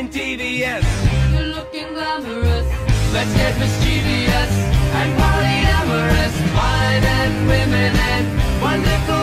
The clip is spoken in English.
and TVS. You're looking glamorous. Let's get mischievous and polyamorous. Wine and women and wonderful